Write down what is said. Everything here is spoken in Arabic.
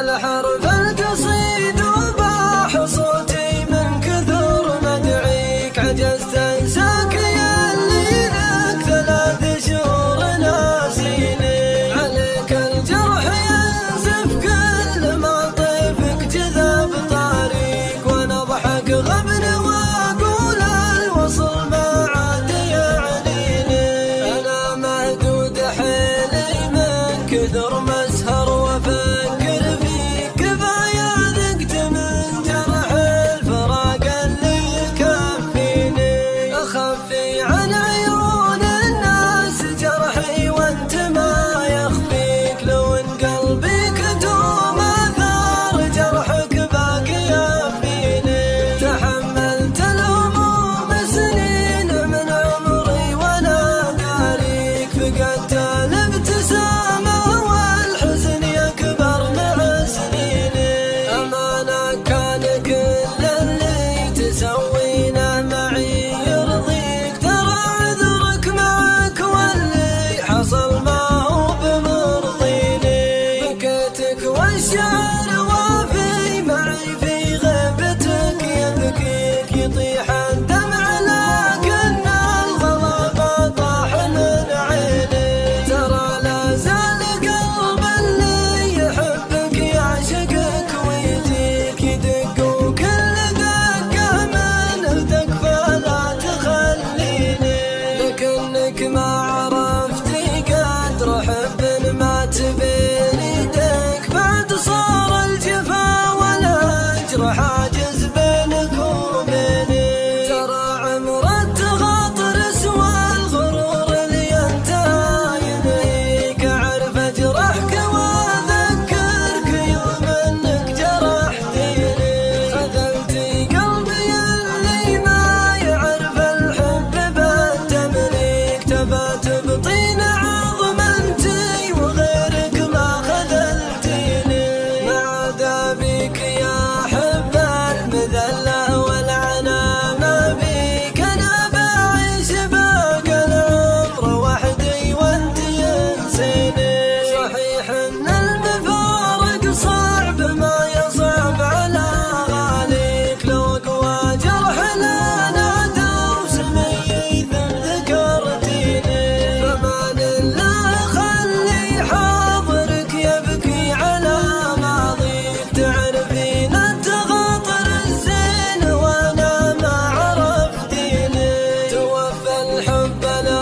الحرف القصيد وباح صوتي من كثر مدعيك، عجزت انساك يا اللي لك 3 شهور ناسيني. عليك الجرح ينزف كل ما طيفك جذب طريق، وانا اضحك غبن واقول الوصل ما عاد يعنيني. انا مهدود حيلي من كثر مسهر وافكر فيك، كفايه ذقت من جرح الفراق اللي يكفيني. اخفي عن عيون الناس جرحي وانت ما يخفيك، لو ان قلبي كتوم اثار جرحك باقيه فيني. تحملت الهموم سنين من عمري وانا داريك، فقدت الابتسامه والحزن يكبر مع سنيني. امانه كان كل اللي تسوينه معي يرضيك، ترى عذرك معك واللي حصل ما هو بمرضيني. بكيتك والشعر وافي معي في غيبتك يبكيك، يطيح الدمع لكن الغضب طاح من عيني. ترى لا زال قلب اللي يحبك يعشقك ويجيك، يدق وكل دقه من اهدك فلا تخليني. لكنك ما عرفتي قدر حب مات بين يديك، بعد صار الجفا والهجر حاجز بينك وبيني. ترى عمر التخاطر سوى الغرور اللي انتهى ينهيك، اعرف اجرحك واذكرك يوم انك جرحتيني. خذلتي قلبي اللي ما يعرف الحب بالتمليك، تبات بطين عظم انتي وغيرك ما خذلتيني. ما عدا بيك يا حب المذله والعنا ما بيك، انا بعيش باقي العمر وحدي وانت ينسيني. صحيح ان المفارق صعب ما يصعب على غاليك، لو اقوى جرح لنا دوس ميت ذكرتيني. فمان الله خلي حاضرك يبكي على ماضيك، تعرفين التخاطر الزين وانا ما عرفتيني. توفى الحب لا